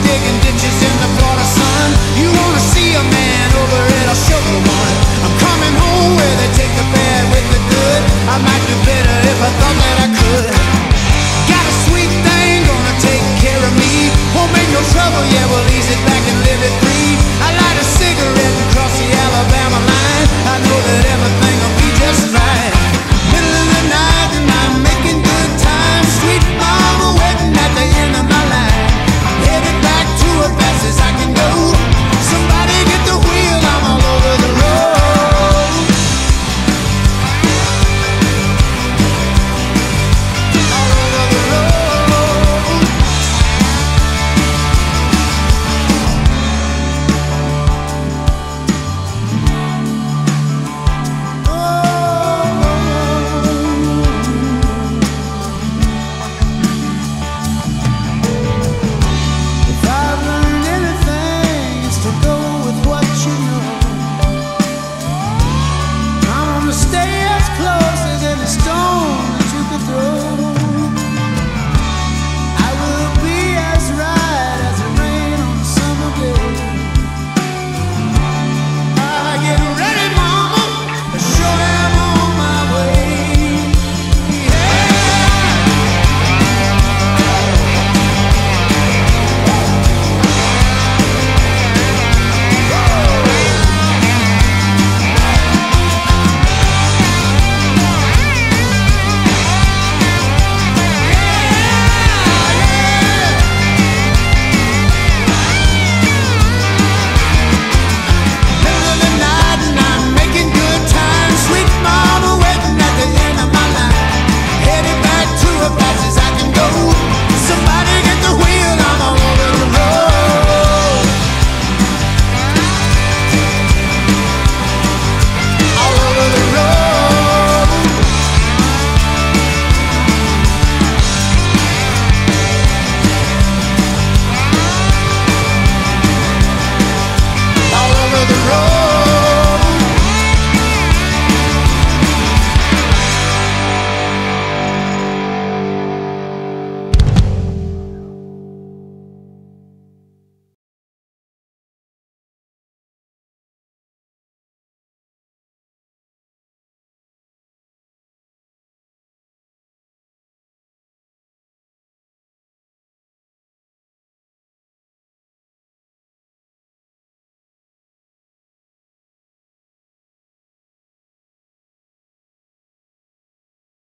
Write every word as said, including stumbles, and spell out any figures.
digging ditches in the Florida sun. You wanna see a man over it, I'll show you one. I'm coming home where they take the bad with the good. I might do better if I thought that I could. Got a sweet thing gonna take care of me. Won't make no trouble, yeah, we'll ease it back.